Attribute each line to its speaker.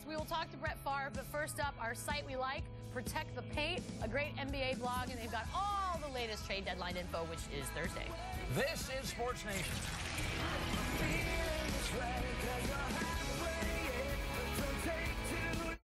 Speaker 1: We will talk to Brett Favre, but first up, our site we like, Protect the Paint, a great NBA blog, and they've got all the latest trade deadline info, which is Thursday.
Speaker 2: This is Sports Nation.